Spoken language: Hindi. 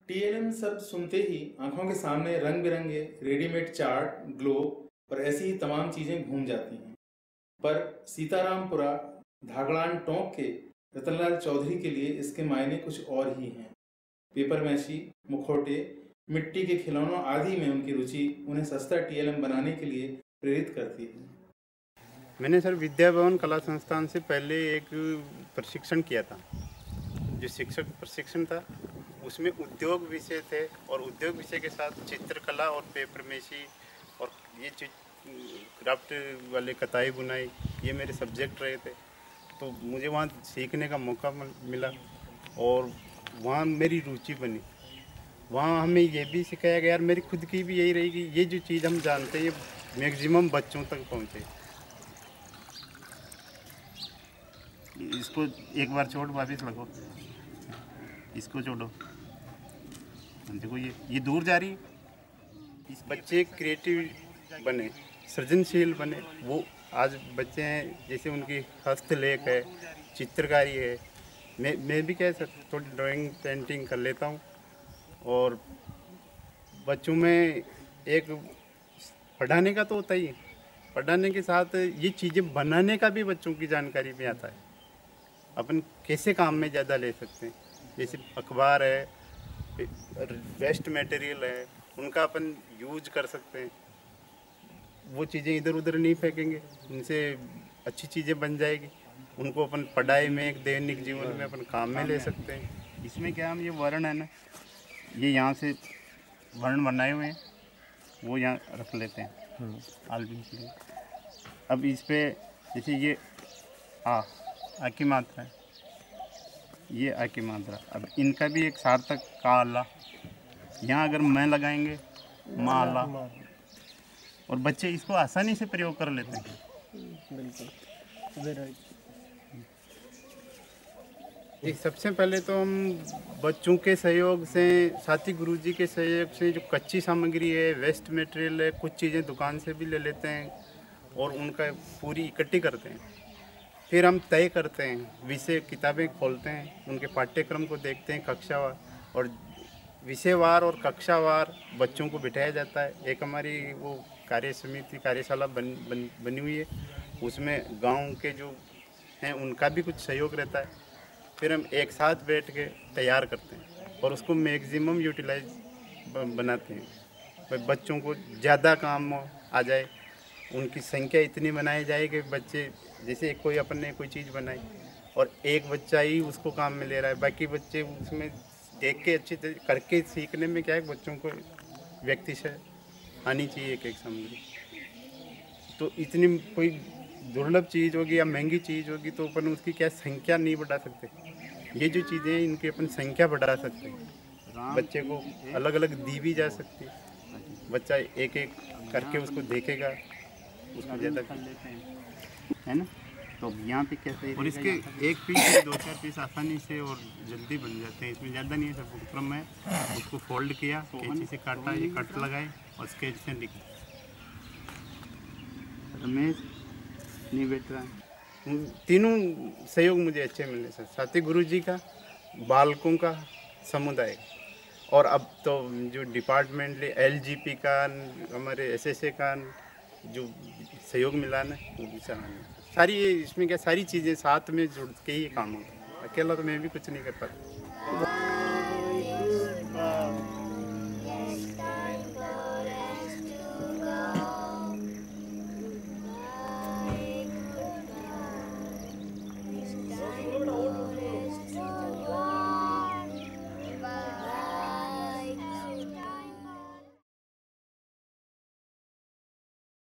टीएलएम शब्द सुनते ही आंखों के सामने रंग बिरंगे रेडीमेड चार्ट, ग्लोब और ऐसी ही तमाम चीजें घूम जाती हैं। पर सीतारामपुरा धागड़ान टोंक के रतनलाल चौधरी के लिए इसके मायने कुछ और ही हैं। पेपर मैशी, मुखौटे, मिट्टी के खिलौनों आदि में उनकी रुचि उन्हें सस्ता टीएलएम बनाने के लिए प्रेरित करती है। मैंने सर विद्या भवन कला संस्थान से पहले एक प्रशिक्षण किया था। जो शिक्षक प्रशिक्षण था उसमें उद्योग विषय थे और उद्योग विषय के साथ चित्रकला और पेपर मैशी और ये क्राफ्ट वाले कताई बुनाई ये मेरे सब्जेक्ट रहे थे। तो मुझे वहाँ सीखने का मौका मिला और वहाँ मेरी रुचि बनी। वहाँ हमें ये भी सिखाया गया, यार मेरी खुद की भी यही रही कि ये जो चीज़ हम जानते हैं ये मैक्सिमम बच्चों तक पहुँचे। इसको एक बार छोड़ वापिस लगो, इसको छोड़ो, देखो ये दूर जा रही है। इस बच्चे क्रिएटिव बने, सृजनशील बने। वो आज बच्चे हैं जैसे उनकी हस्तलेख है, चित्रकारी है। मैं भी कह सकता थोड़ी ड्राइंग पेंटिंग कर लेता हूँ। और बच्चों में एक पढ़ाने का तो होता ही है, पढ़ाने के साथ ये चीज़ें बनाने का भी बच्चों की जानकारी में आता है। अपन कैसे काम में ज़्यादा ले सकते हैं, जैसे अखबार है, वेस्ट मटेरियल है, उनका अपन यूज कर सकते हैं। वो चीज़ें इधर उधर नहीं फेंकेंगे, उनसे अच्छी चीज़ें बन जाएगी। उनको अपन पढ़ाई में, एक दैनिक जीवन में अपन काम में ले सकते हैं। इसमें क्या हम ये वर्ण है ना, ये यहाँ से वर्ण बनाए हुए हैं, वो यहाँ रख लेते हैं आलबी के लिए। अब इस पे जैसे ये आ की मात्रा है, ये आ की मात्रा। अब इनका भी एक सार्थक का अल्लाह, यहाँ अगर मैं लगाएंगे माँ अल्लाह, और बच्चे इसको आसानी से प्रयोग कर लेते हैं। बिल्कुल। सबसे पहले तो हम बच्चों के सहयोग से, साथी गुरुजी के सहयोग से जो कच्ची सामग्री है, वेस्ट मटेरियल है, कुछ चीज़ें दुकान से भी ले लेते हैं और उनका पूरी इकट्ठी करते हैं। फिर हम तय करते हैं, विषय किताबें खोलते हैं, उनके पाठ्यक्रम को देखते हैं कक्षावार, और विषयवार और कक्षावार बच्चों को बिठाया जाता है। एक हमारी वो कार्य समिति कार्यशाला बनी हुई है, उसमें गांव के जो हैं उनका भी कुछ सहयोग रहता है। फिर हम एक साथ बैठ के तैयार करते हैं और उसको मैक्सिमम यूटिलाइज बनाते हैं। बच्चों को ज़्यादा काम आ जाए, उनकी संख्या इतनी बनाई जाए कि बच्चे, जैसे कोई अपन ने कोई चीज़ बनाई और एक बच्चा ही उसको काम में ले रहा है, बाकी बच्चे उसमें देख के अच्छी तरह करके सीखने में क्या है, बच्चों को व्यक्ति से आनी चाहिए एक सामग्री। तो इतनी कोई दुर्लभ चीज़ होगी या महंगी चीज़ होगी तो अपन उसकी क्या संख्या नहीं बढ़ा सकते। ये जो चीज़ें हैं इनकी अपन संख्या बढ़ा सकते हैं। बच्चे को अलग अलग दी भी जा सकती है, बच्चा एक एक करके उसको देखेगा, उसको ज़्यादा कर लेते हैं, है ना। तो यहाँ पे कैसे, और इसके एक पीस 2-4 पीस आसानी से और जल्दी बन जाते हैं। इसमें ज़्यादा नहीं है, सब उपक्रम है। उसको फोल्ड किया, कैंची से काटा, ये कट लगाए और स्केच से लिखा। रमेश नहीं बैठ रहा। तीनों सहयोग मुझे अच्छे मिले सर, साथी गुरुजी का, बालकों का, समुदाय, और अब तो जो डिपार्टमेंट LGP का, हमारे SSA का जो सहयोग मिला ना, वो भी सराहनीय। सारी ये इसमें क्या सारी चीज़ें साथ में जुड़ के ही काम होता है, अकेला तो मैं भी कुछ नहीं कर पाता।